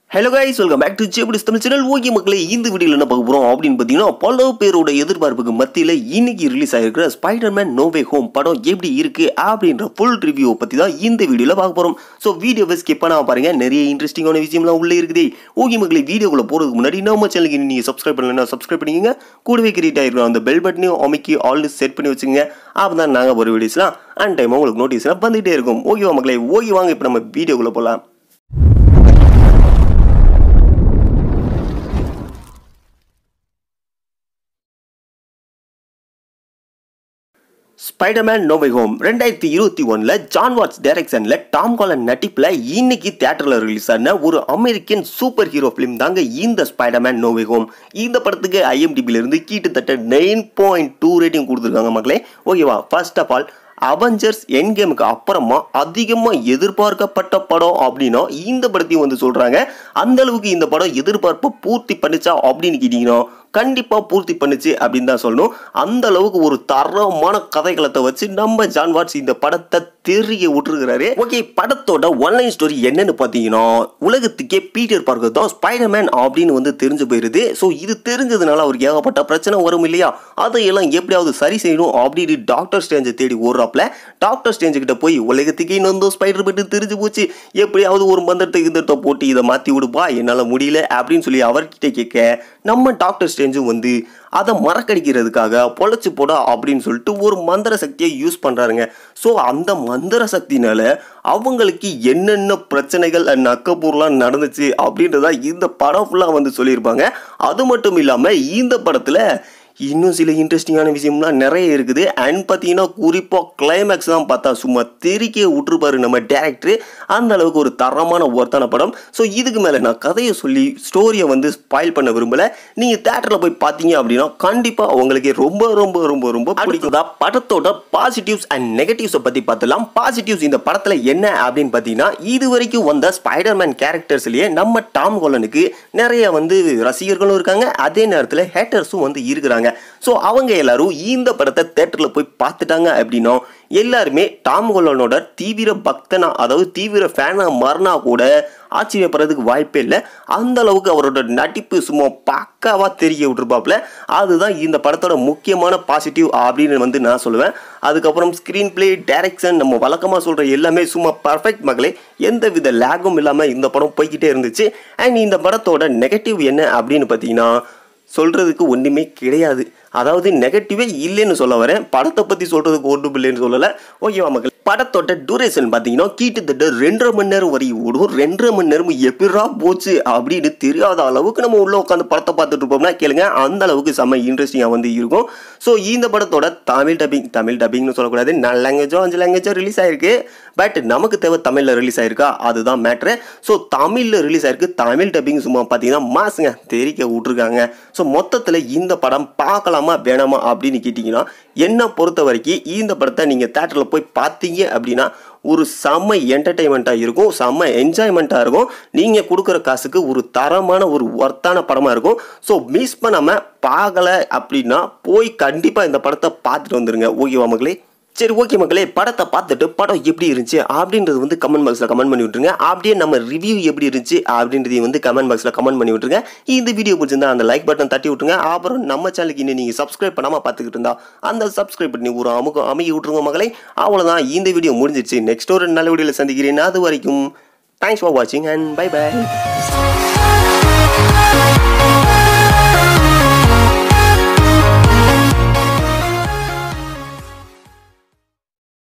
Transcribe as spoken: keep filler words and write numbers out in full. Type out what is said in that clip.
Hello guys, welcome back to Spiderman channel. Okay மக்களே, இந்த வீடியோல என்ன பார்க்க போறோம் அப்படினு பாத்தீங்கன்னா பல பேரோட எதிர்பார்ப்புக்கு மத்தியில இன்னைக்கு ரிலீஸ் ஆயிருக்கிற Spiderman noway படம் எப்படி இருக்கு அப்படிங்கற full review பத்தி தான் இந்த வீடியோல பார்க்க போறோம். சோ வீடியோவை ஸ்கிப் பண்ணாம பாருங்க, நிறைய இன்ட்ரஸ்டிங்கான விஷயம்லாம் உள்ள இருக்குது. ஓகே மக்களே, வீடியோக்குள்ள போறதுக்கு முன்னாடி நம்ம சேனலுக்கு நீங்க Subscribe பண்ணலனா Subscribe பண்ணிக்கங்க. கூடவே கிரியேட் ஆயிருக்கிற அந்த பெல் பட்டனையும் அமுக்கி ஆல் செட் பண்ணி வச்சுங்க. அப்பதான் நாங்க ஒரு வீடியோஸ்லாம் அன் டைம் உங்களுக்கு நோட்டீஸ்லாம் வந்துட்டே இருக்கும். ஓகேவா மக்களே, ஓகே வாங்க இப்போ நம்ம வீடியோக்குள்ள போலாம். Spiderman noway twenty twenty-one ல ஜான் வாட்ஸ் டைரக்ஷன்ல டாம் ஹாலண்ட் நடிப்புல இன்னைக்கு தியேட்டர்ல ரிலீஸ் ஆன ஒரு அமெரிக்கன் சூப்பர் ஹீரோ ஃபிலிம் தாங்க இந்த Spiderman noway. இந்த படத்துக்கு I M D B ல இருந்து கிட்டத்தட்ட nine point two ரேட்டிங் கொடுத்திருக்காங்க மக்களே. ஓகேவா, first of all Avengers end கேமுக்கு அப்புறமா அதிகமா எதிர்பார்க்கப்பட்ட படம் அப்படின்னா இந்த படத்தையும் வந்து சொல்றாங்க. அந்த அளவுக்கு இந்த படம் எதிர்பார்ப்பு பூர்த்தி பண்ணிச்சா அப்படின்னு கேட்டீங்கன்னா கண்டிப்பா பூர்த்தி பண்ணுச்சு அப்படின்னு தான் சொல்லணும். அந்த அளவுக்கு ஒரு தரமான கதைகளத்தை வச்சு நம்ம ஜான் வாட்ஸ் இந்த படத்தை தெரிய விட்டுருக்கிறாரு. ஓகே, படத்தோட ஒன்லைன் ஸ்டோரி என்னன்னு பாத்தீங்கன்னா, உலகத்துக்கே பீட்டர் பார்க்கர் தான் ஸ்பைடர்மேன் அப்படின்னு வந்து தெரிஞ்சு போயிருது. ஸோ இது தெரிஞ்சதுனால அவருக்கு ஏகப்பட்ட பிரச்சனை வரும் இல்லையா, அதையெல்லாம் எப்படியாவது சரி செய்யணும் அப்படின்னு டாக்டர் ஸ்ட்ரேஞ்சை தேடி ஓடுறாப்ல. டாக்டர் ஸ்ட்ரேஞ்சு கிட்ட போய் உலகத்துக்கே இன்னொரு ஸ்பைடர் பட்டு தெரிஞ்சு போச்சு, எப்படியாவது ஒரு மந்திரத்தை கிந்தத்தை போட்டு இதை மாற்றி விடுப்பா, என்னால் முடியல அப்படின்னு சொல்லி அவர்கிட்ட கேட்க நம்ம டாக்டர் ஸ்ட்ரேஞ்சும் வந்து அதை மறக்கடிக்கிறதுக்காக பொழைச்சு போட அப்படின்னு சொல்லிட்டு ஒரு மந்திர சக்தியை யூஸ் பண்ணுறாருங்க. ஸோ அந்த மந்திர சக்தினால அவங்களுக்கு என்னென்ன பிரச்சனைகள் நக்கப்பூர்லாம் நடந்துச்சு அப்படின்றதா இந்த படம் ஃபுல்லாக வந்து சொல்லியிருப்பாங்க. அது மட்டும் இல்லாமல் இந்த படத்தில் இன்னும் சில இன்ட்ரெஸ்டிங்கான விஷயம்லாம் நிறைய இருக்குது. அண்ட் பார்த்தீங்கன்னா குறிப்பாக கிளைமேக்ஸ் தான் பார்த்தா சும்மா தெறிக்க விட்டுருப்பாரு நம்ம டேரக்டரு. அந்த அளவுக்கு ஒரு தரமான ஒர்த்தான படம். ஸோ இதுக்கு மேலே நான் கதையை சொல்லி ஸ்டோரியை வந்து ஸ்பாயில் பண்ண விரும்பலை. நீங்கள் தேட்டரில் போய் பார்த்தீங்க அப்படின்னா கண்டிப்பாக உங்களுக்கு ரொம்ப ரொம்ப ரொம்ப ரொம்ப பிடிக்கும். படத்தோட பாசிட்டிவ்ஸ் அண்ட் நெகட்டிவ்ஸை பற்றி பார்த்துலாம். பாசிட்டிவ்ஸ் இந்த படத்தில் என்ன அப்படின்னு பார்த்தீங்கன்னா, இது வரைக்கும் வந்த ஸ்பைடர்மேன் கேரக்டர்ஸ்லேயே நம்ம டாம் ஹாலண்டுக்கு நிறைய வந்து ரசிகர்களும் இருக்காங்க, அதே நேரத்தில் ஹேட்டர்ஸும் வந்து இருக்கிறாங்க. சோ அவங்க எல்லாரும் இந்த படத்தை தியேட்டர்ல போய் பார்த்துட்டாங்க அப்படின்னா எல்லாருமே டாம் ஹாலண்டோட தீவிர பக்தனா, அதாவது தீவிர ஃபேனா மாறினா கூட ஆச்சரியப்படுறதுக்கு வாய்ப்பே இல்லை. அந்த அளவுக்கு அவரோட நடிப்பு சும்மா பக்காவா தெரிய விட்டுருப்பாப்ல. அதுதான் இந்த படத்தோட முக்கியமான பாசிட்டிவ் அப்படின்னு வந்து நான் சொல்லுவேன். அதுக்கப்புறம் ஸ்கிரீன் பிளே, டைரக்ஷன், நம்ம வழக்கமாக சொல்ற எல்லாமே சும்மா பர்ஃபெக்ட் மக்களே. எந்த வித லேகும் இல்லாமல் இந்த படம் போய்கிட்டே இருந்துச்சு. அண்ட் இந்த படத்தோட நெகட்டிவ் என்ன அப்படின்னு பார்த்தீங்கன்னா சொல்றதுக்கு ஒன்றுமே கிடையாது. அதாவது நெகட்டிவே இல்லைன்னு சொல்ல வரேன், படத்தை பற்றி சொல்றதுக்கு ஒன்றும் இல்லைன்னு சொல்லலை. ஓகேவா மக்கள், படத்தோட டூரேஷன் பார்த்தீங்கன்னா கிட்டத்தட்ட ரெண்டரை மணி நேரம் வரைக்கும் ஓடும். ரெண்டரை மணி நேரம் எப்படா போச்சு அப்படின்னு தெரியாத அளவுக்கு நம்ம உள்ள உட்காந்து படத்தை பார்த்துட்டு இருப்போம்னா கேளுங்க, அந்த அளவுக்கு செம்ம இன்ட்ரெஸ்டிங்காக வந்து இருக்கும். ஸோ இந்த படத்தோட தமிழ் டப்பிங், தமிழ் டப்பிங்னு சொல்லக்கூடாது, நாலு லாங்குவேஜோ அஞ்சு லாங்குவேஜோ ரிலீஸ் ஆயிருக்கு. பட் நமக்கு தேவை தமிழில் ரிலீஸ் ஆயிருக்கா, அதுதான் மேட்ரு. ஸோ தமிழில் ரிலீஸ் ஆயிருக்கு, தமிழ் டப்பிங் சும்மா பார்த்தீங்கன்னா மாசுங்க தெரிக்க விட்டுருக்காங்க. ஸோ மொத்தத்தில் இந்த படம் பார்க்கலாமா வேணாமா அப்படின்னு கேட்டிங்கன்னா என்னை பொறுத்த வரைக்கும் இந்த படத்தை நீங்கள் தேட்டரில் போய் பார்த்தீங்க அப்படின்னா ஒரு செம்ம என்டர்டைன்மெண்ட்டாக இருக்கும், செம்ம என்ஜாய்மெண்ட்டாக இருக்கும். நீங்கள் கொடுக்குற காசுக்கு ஒரு தரமான ஒரு ஒர்த்தான படமாக இருக்கும். ஸோ மிஸ் பண்ணாமல் பார்க்கலை அப்படின்னா போய் கண்டிப்பாக இந்த படத்தை பார்த்துட்டு வந்துடுங்க. ஓகேவா மக்களே? சரி ஓகே மக்களே, படத்தை பார்த்துட்டு படம் எப்படி இருந்துச்சு அப்படின்றது வந்து கமெண்ட் பாக்ஸில் கமெண்ட் பண்ணி விட்டுருங்க. அப்படியே நம்ம ரிவ்யூ எப்படி இருந்துச்சு அப்படின்றதையும் வந்து கமெண்ட் பாக்ஸில் கமெண்ட் பண்ணி விட்டுருங்க. இந்த வீடியோ பிடிச்சிருந்தா அந்த லைக் பட்டன் தட்டி விட்டுருங்க. அப்புறம் நம்ம சேனலுக்கு இன்னும் நீங்கள் சப்ஸ்கிரைப் பண்ணாமல் பார்த்துக்கிட்டு இருந்தா அந்த சப்ஸ்கிரைப் பண்ணி ஒரு அமுக அமைக்க விட்டுருங்க மக்களே. அவ்வளோதான், இந்த வீடியோ முடிஞ்சிருச்சு. நெக்ஸ்ட் ஒரு நல்ல வீடியோவில் சந்திக்கிறேன். அது வரைக்கும் தேங்க்ஸ் ஃபார் வாட்சிங் அண்ட் பை பை.